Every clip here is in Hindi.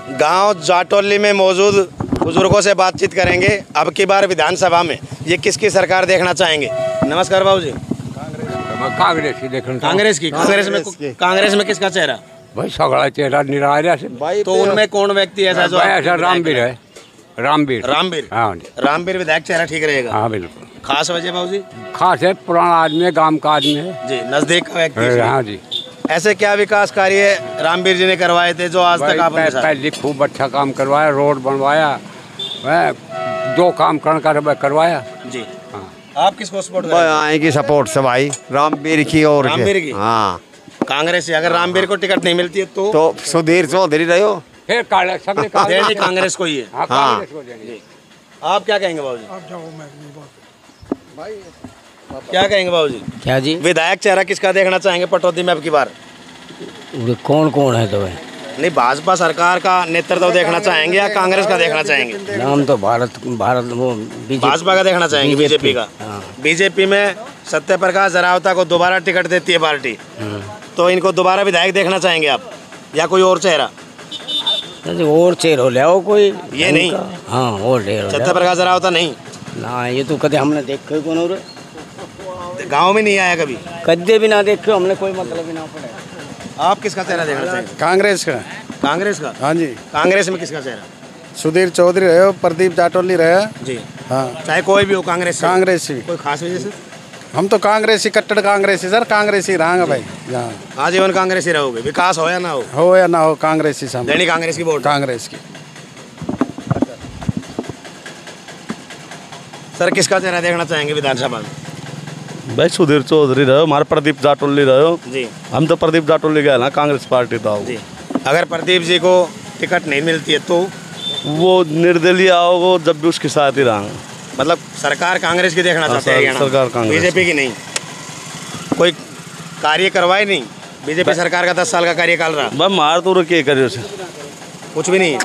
गांव जाटोली में मौजूद बुजुर्गों से बातचीत करेंगे। अब की बार विधानसभा में ये किसकी सरकार देखना चाहेंगे? नमस्कार बाबू जी। कांग्रेस की देखना। कांग्रेस की? कांग्रेस में किसका चेहरा? भाई सगड़ा चेहरा निराला से भाई। तो उनमें कौन व्यक्ति ऐसा जो ऐसा रामवीर है? रामवीर। हाँ, रामवीर विधायक चेहरा ठीक रहेगा। हाँ बिल्कुल। खास वजह बाबू जी? खास है, पुराना आदमी है, गांव का आदमी है जी, नजदीक का व्यक्ति। हाँ जी। ऐसे क्या विकास कार्य रामवीर जी ने करवाए थे जो आज तक आपने पहले खूब अच्छा काम करवाया, रोड बनवाया, जो काम करवाया जी। हाँ। आप किसको सपोर्ट करेंगे? आएगी सपोर्ट से भाई रामवीर की। और रामवीर की? हाँ, कांग्रेस से अगर रामवीर को टिकट नहीं मिलती है तो सुधीर चौधरी रहो। फिर कांग्रेस को ही है। हाँ। आप क्या कहेंगे बाबू जी? क्या कहेंगे बाबू जी? क्या जी? विधायक चेहरा किसका देखना चाहेंगे पटौदी में अब की बार? कौन कौन है तो है? नहीं, भाजपा सरकार का नेतृत्व देखना चाहेंगे या कांग्रेस का देखना चाहेंगे? नाम तो भारत वो भाजपा का देखना चाहेंगे, बीजेपी का? बीजेपी में सत्य प्रकाश जरावता को दोबारा टिकट देती है पार्टी, तो इनको दोबारा विधायक देखना चाहेंगे आप या कोई और चेहरा? और चेहरा ले आओ कोई। ये नहीं? हाँ, और सत्य प्रकाश जरावता नहीं ना, ये तो कदे हमने देखे कौन हो रहे, गाँव में नहीं आया कभी? कदे भी ना देखे हमने, कोई मतलब भी ना पड़े। आप किसका चेहरा देखना चाहेंगे? कांग्रेस का। कांग्रेस का? हाँ जी। कांग्रेस में किसका चेहरा? सुधीर चौधरी रहे, प्रदीप जाटोली रहे जी। हाँ, चाहे कोई भी हो कांग्रेस से? कांग्रेस ही। कोई खास वजह से? हम तो कांग्रेस ही, कट्टर कांग्रेस ही सर, कांग्रेस ही रहेंगे भाई। हाँ, आजीवन कांग्रेस ही रहोगे, विकास हो या ना हो या ना हो कांग्रेस ही सामने। देनी कांग्रेस की वोट? कांग्रेस की। सर किसका चेहरा देखना चाहेंगे विधानसभा में? भाई सुधीर चौधरी रहो, हमारे प्रदीप जाटोली रहो जी। हम तो प्रदीप जाटोली गए ना, कांग्रेस पार्टी तो जी। अगर प्रदीप जी को टिकट नहीं मिलती है तो? वो निर्दलीय आओ, वो जब भी उसके साथ ही रहेंगे। मतलब सरकार कांग्रेस की देखना चाहते हैं? सरकार कांग्रेस, बीजेपी की नहीं? कोई कार्य करवाए नहीं बीजेपी सरकार का? 10 साल का कार्यकाल रहा। भाई मार तो क्या करे उसे, कुछ भी नहीं।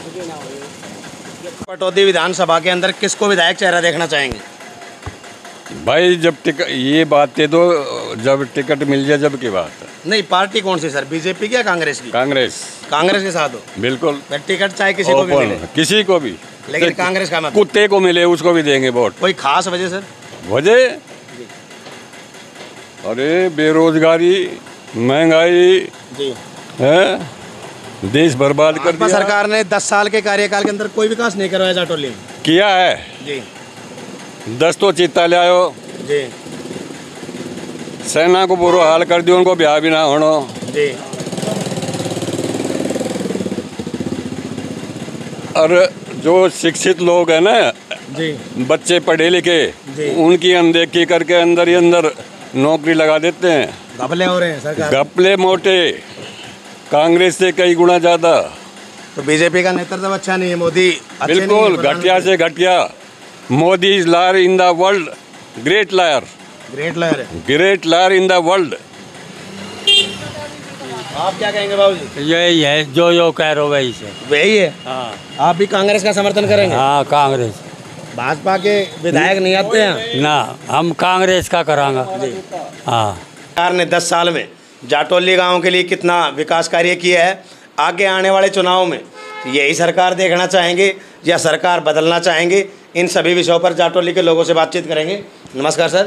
पटौदी विधानसभा के अंदर किसको विधायक चेहरा देखना चाहेंगे? भाई जब टिकट, ये बातें तो जब टिकट मिल जाए जब की बात है। नहीं, पार्टी कौन सी सर, बीजेपी की या कांग्रेस की? कांग्रेस। कांग्रेस के साथ हो? बिल्कुल। टिकट चाहे किसी को भी मिले? किसी को भी, लेकिन कांग्रेस का मतलब कुत्ते को मिले उसको भी देंगे वोट। कोई खास वजह सर? वजह, अरे बेरोजगारी, महंगाई जी है, देश बर्बाद कर दिया। सरकार ने 10 साल के कार्यकाल के अंदर कोई विकास नहीं करवाया जाटोली में? किया है जी। 10 तो चित्ता ले आयो जी। सेना को बुरा हाल कर दियो, उनको ब्याह भी ना होना जी। और जो शिक्षित लोग हैं ना जी, बच्चे पढ़े लिखे, उनकी अनदेखी करके अंदर ही अंदर नौकरी लगा देते हैं। घपले हो रहे हैं सरकार? घपले मोटे, कांग्रेस से कई गुना ज्यादा। तो बीजेपी का नेतृत्व अच्छा नहीं है? मोदी बिल्कुल घटिया से घटिया। Modi is liar in the world, great liar. Great liar है? Great liar in the world. आप क्या कहेंगे बाबू जी? यही है जो कह रहे हो वही से। वही है? हाँ। आप भी कांग्रेस का समर्थन करेंगे? हाँ, कांग्रेस। भाजपा के विधायक नहीं आते हैं ना, हम कांग्रेस का करांगा। हाँ। सरकार ने 10 साल में जाटोली गांव के लिए कितना विकास कार्य किया है? आगे आने वाले चुनाव में यही सरकार देखना चाहेंगे या सरकार बदलना चाहेंगे? इन सभी विषयों पर जाटोली के लोगों से बातचीत करेंगे। नमस्कार सर।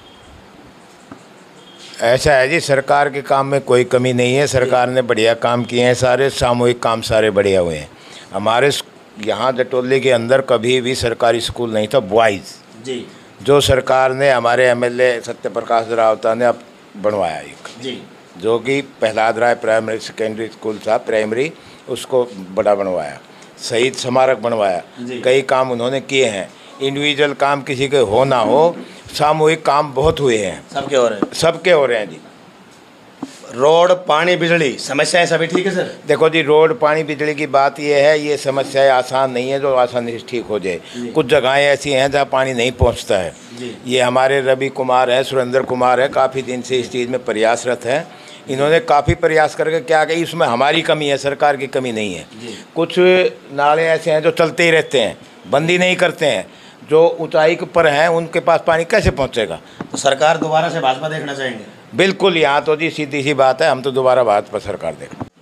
ऐसा है जी, सरकार के काम में कोई कमी नहीं है। सरकार ने बढ़िया काम किए हैं, सारे सामूहिक काम सारे बढ़िया हुए हैं। हमारे यहाँ जटोली के अंदर कभी भी सरकारी स्कूल नहीं था बॉयज़ जी, जो सरकार ने, हमारे एमएलए सत्य प्रकाश रावता ने अब बनवाया एक जी, जो कि Prahlad Rai primary secondary school था, प्राइमरी, उसको बड़ा बनवाया। शहीद स्मारक बनवाया। कई काम उन्होंने किए हैं। इंडिविजुअल काम किसी के हो ना हो, सामूहिक काम बहुत हुए हैं। सबके हो रहे हैं? सबके हो रहे हैं जी। रोड, पानी, बिजली, समस्याएं सभी ठीक है सर? देखो जी, रोड, पानी, बिजली की बात ये है, ये समस्याएं आसान नहीं है जो आसानी से ठीक हो जाए। कुछ जगहें ऐसी हैं जहाँ पानी नहीं पहुँचता है। ये हमारे रवि कुमार है, सुरेंद्र कुमार है, काफ़ी दिन से इस चीज़ में प्रयासरत है। इन्होंने काफ़ी प्रयास करके क्या कि इसमें हमारी कमी है, सरकार की कमी नहीं है। कुछ नाले ऐसे हैं जो चलते ही रहते हैं, बंद ही नहीं करते हैं। जो ऊंचाई पर हैं उनके पास पानी कैसे पहुंचेगा? तो सरकार दोबारा से भाजपा देखना चाहेंगे? बिल्कुल, यहाँ तो जी सीधी सी बात है, हम तो दोबारा भाजपा सरकार देखें।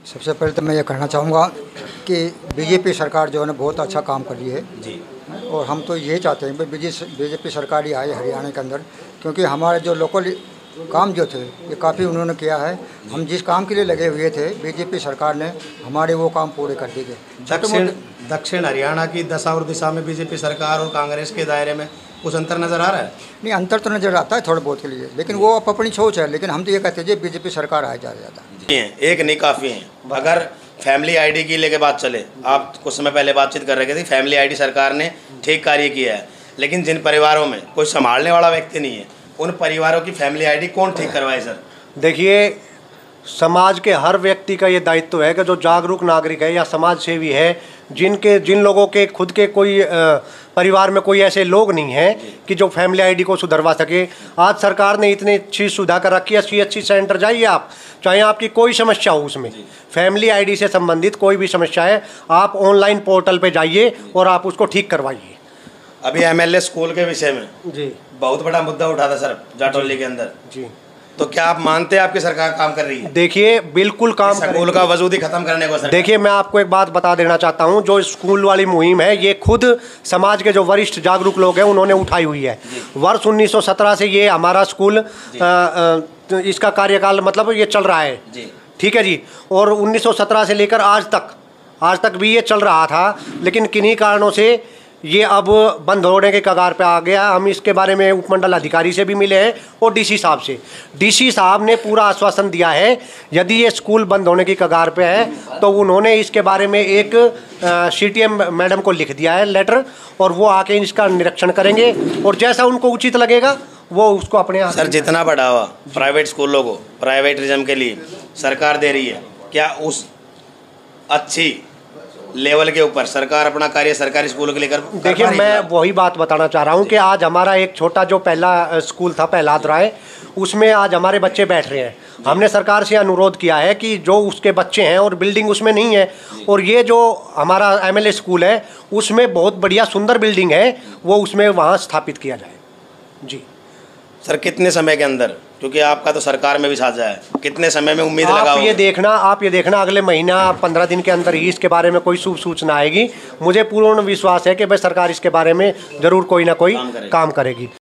सबसे पहले तो मैं ये कहना चाहूँगा कि बीजेपी सरकार जो है ना बहुत अच्छा काम कर रही है जी। और हम तो ये चाहते हैं कि बीजेपी सरकार ही आए हरियाणा के अंदर, क्योंकि हमारे जो लोकल काम जो थे ये काफ़ी उन्होंने किया है। हम जिस काम के लिए लगे हुए थे बीजेपी सरकार ने हमारे वो काम पूरे कर दिए। दक्षिण हरियाणा की दशा और दिशा में बीजेपी सरकार और कांग्रेस के दायरे में कुछ अंतर नज़र आ रहा है? नहीं, अंतर तो नज़र आता है थोड़े बहुत के लिए, लेकिन वो अपनी सोच है। लेकिन हम तो ये कहते हैं बीजेपी सरकार आए ज़्यादा। एक नहीं काफ़ी है। अगर फैमिली आईडी की लेके बात चले, आप कुछ समय पहले बातचीत कर रहे थे, फैमिली आईडी सरकार ने ठीक कार्य किया है, लेकिन जिन परिवारों में कोई संभालने वाला व्यक्ति नहीं है उन परिवारों की फैमिली आईडी कौन ठीक करवाए सर? देखिए, समाज के हर व्यक्ति का ये दायित्व है कि जो जागरूक नागरिक है या समाज सेवी है, जिन लोगों के खुद के कोई परिवार में कोई ऐसे लोग नहीं हैं कि जो फैमिली आईडी को सुधरवा सके। आज सरकार ने इतनी अच्छी सुविधा कर रखी है। CHC सेंटर जाइए आप, चाहे आपकी कोई समस्या हो, उसमें फैमिली आईडी से संबंधित कोई भी समस्या है, आप ऑनलाइन पोर्टल पे जाइए और आप उसको ठीक करवाइए। अभी MLA स्कूल के विषय में जी बहुत बड़ा मुद्दा उठा था सर जाटौली के अंदर जी। तो क्या आप मानते हैं आपकी सरकार काम कर रही है? देखिए, बिल्कुल काम स्कूल का वजूद ही खत्म करने को सर। देखिए, मैं आपको एक बात बता देना चाहता हूं, जो स्कूल वाली मुहिम है ये खुद समाज के जो वरिष्ठ जागरूक लोग हैं उन्होंने उठाई हुई है। वर्ष 1917 से ये हमारा स्कूल इसका कार्यकाल मतलब ये चल रहा है, ठीक है जी। और 1917 से लेकर आज तक भी ये चल रहा था, लेकिन किन्हीं कारणों से ये अब बंद होने के कगार पे आ गया। हम इसके बारे में उपमंडल अधिकारी से भी मिले हैं और DC साहब से। DC साहब ने पूरा आश्वासन दिया है यदि ये स्कूल बंद होने की कगार पे है तो उन्होंने इसके बारे में एक CTM मैडम को लिख दिया है लेटर, और वो आके इसका निरीक्षण करेंगे और जैसा उनको उचित लगेगा वो उसको अपने हाथ। सर, जितना बढ़ावा प्राइवेट स्कूलों को प्राइवेटिज्म के लिए सरकार दे रही है, क्या उस अच्छी लेवल के ऊपर सरकार अपना कार्य सरकारी स्कूलों के लिए कर? देखिए, मैं वही बात बताना चाह रहा हूँ कि आज हमारा एक छोटा जो पहला स्कूल था, प्रहलाद राय, उसमें आज हमारे बच्चे बैठ रहे हैं। हमने सरकार से अनुरोध किया है कि जो उसके बच्चे हैं और बिल्डिंग उसमें नहीं है, और ये जो हमारा MLA स्कूल है उसमें बहुत बढ़िया सुंदर बिल्डिंग है, वो उसमें वहाँ स्थापित किया जाए जी। सर, कितने समय के अंदर, क्योंकि आपका तो सरकार में भी साझा है, कितने समय में उम्मीद लगाओगे? आप ये देखना अगले महीना 15 दिन के अंदर ही इसके बारे में कोई शुभ सूचना आएगी। मुझे पूर्ण विश्वास है कि भाई सरकार इसके बारे में ज़रूर कोई ना कोई काम करेगी।